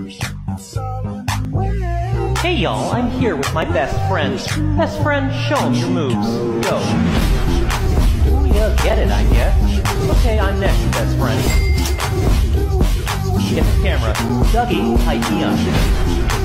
Hey y'all, I'm here with my best friend. Best friend, show him your moves. Go. Ooh, yeah, get it, I guess. Okay, I'm next, best friend. Get the camera. Dougie, ID on.